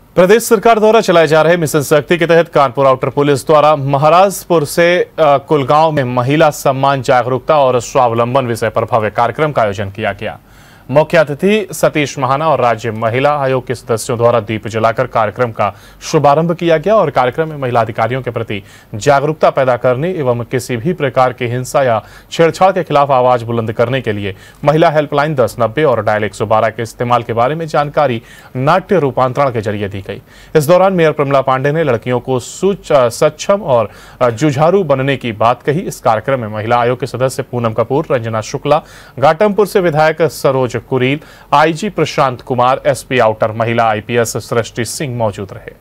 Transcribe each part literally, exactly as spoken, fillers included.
प्रदेश सरकार द्वारा चलाए जा रहे मिशन शक्ति के तहत कानपुर आउटर पुलिस द्वारा महाराजपुर से कुलगांव में महिला सम्मान जागरूकता और स्वावलंबन विषय पर भव्य कार्यक्रम का आयोजन किया गया। मुख्य अतिथि सतीश महाना और राज्य महिला आयोग के सदस्यों द्वारा दीप जलाकर कार्यक्रम का शुभारंभ किया गया और कार्यक्रम में महिला अधिकारियों के प्रति जागरूकता पैदा करने एवं किसी भी प्रकार की हिंसा या छेड़छाड़ के खिलाफ आवाज बुलंद करने के लिए महिला हेल्पलाइन दस नब्बे और डायल एक सौ बारह के इस्तेमाल के बारे में जानकारी नाट्य रूपांतरण के जरिए दी गई। इस दौरान मेयर प्रमिला पांडे ने लड़कियों को सक्षम और जुझारू बनने की बात कही। इस कार्यक्रम में महिला आयोग के सदस्य पूनम कपूर, रंजना शुक्ला, घाटमपुर से विधायक Saroj Kureel, IG Prashant Kumar, SP outer महिला आईपीएस सृष्टि सिंह मौजूद रहे।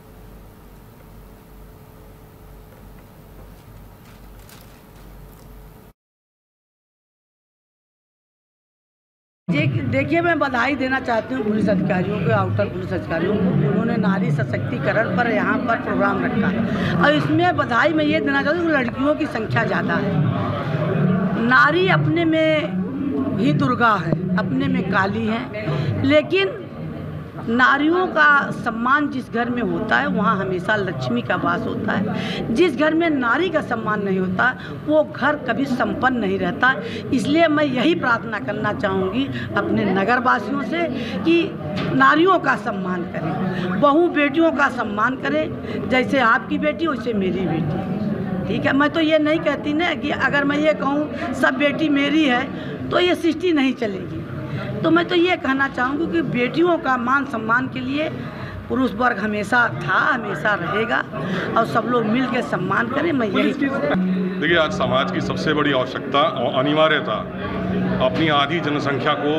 देखिए, मैं बधाई देना चाहती हूँ पुलिस अधिकारियों को, आउटर पुलिस अधिकारियों को। उन्होंने नारी सशक्तिकरण पर यहाँ पर प्रोग्राम रखा और इसमें बधाई मैं ये देना चाहती हूँ, लड़कियों की संख्या ज़्यादा है। नारी अपने में ही दुर्गा है, अपने में काली है, लेकिन नारियों का सम्मान जिस घर में होता है वहाँ हमेशा लक्ष्मी का वास होता है। जिस घर में नारी का सम्मान नहीं होता वो घर कभी संपन्न नहीं रहता। इसलिए मैं यही प्रार्थना करना चाहूँगी अपने नगरवासियों से कि नारियों का सम्मान करें, बहू बेटियों का सम्मान करें। जैसे आपकी बेटी वैसे मेरी बेटी, ठीक है। मैं तो ये नहीं कहती ना कि अगर मैं ये कहूँ सब बेटी मेरी है तो ये सृष्टि नहीं चलेगी। तो मैं तो ये कहना चाहूँगी कि बेटियों का मान सम्मान के लिए पुरुष वर्ग हमेशा था, हमेशा रहेगा और सब लोग मिल के सम्मान करें। मैं यही देखिए, आज समाज की सबसे बड़ी आवश्यकता और अनिवार्यता अपनी आधी जनसंख्या को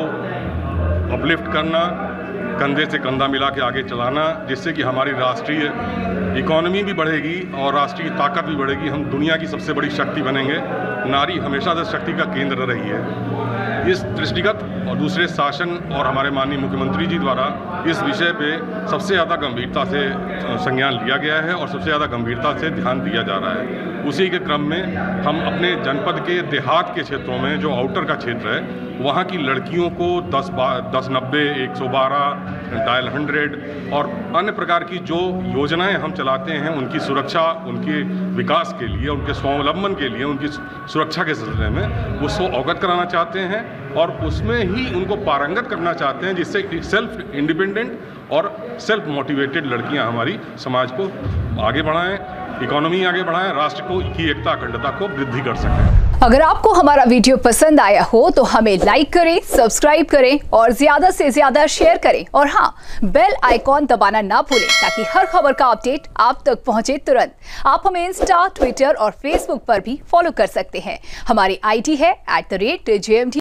अपलिफ्ट करना, कंधे से कंधा मिला के आगे चलाना, जिससे कि हमारी राष्ट्रीय इकोनॉमी भी बढ़ेगी और राष्ट्रीय ताकत भी बढ़ेगी। हम दुनिया की सबसे बड़ी शक्ति बनेंगे। नारी हमेशा से शक्ति का केंद्र रही है। इस दृष्टिगत और दूसरे शासन और हमारे माननीय मुख्यमंत्री जी द्वारा इस विषय पे सबसे ज़्यादा गंभीरता से संज्ञान लिया गया है और सबसे ज़्यादा गंभीरता से ध्यान दिया जा रहा है। उसी के क्रम में हम अपने जनपद के देहात के क्षेत्रों में जो आउटर का क्षेत्र है वहाँ की लड़कियों को दस दस नब्बे, एक सौ बारह, डायल हंड्रेड और अन्य प्रकार की जो योजनाएं हम चलाते हैं उनकी सुरक्षा, उनके विकास के लिए, उनके स्वावलंबन के लिए, उनकी सुरक्षा के सिलसिले में उसको अवगत कराना चाहते हैं और उसमें ही उनको पारंगत करना चाहते हैं, जिससे सेल्फ इंडिपेंडेंट और सेल्फ मोटिवेटेड लड़कियां हमारी समाज को आगे बढ़ाएं, इकोनॉमी आगे बढ़ाएं, राष्ट्र को की एकता अखंडता को वृद्धि कर सकें। अगर आपको हमारा वीडियो पसंद आया हो तो हमें लाइक करें, सब्सक्राइब करें और ज्यादा से ज्यादा शेयर करें और हाँ, बेल आइकॉन दबाना ना भूलें ताकि हर खबर का अपडेट आप तक पहुंचे तुरंत। आप हमें इंस्टा, ट्विटर और फेसबुक पर भी फॉलो कर सकते हैं। हमारी आईडी है at the rate J M T.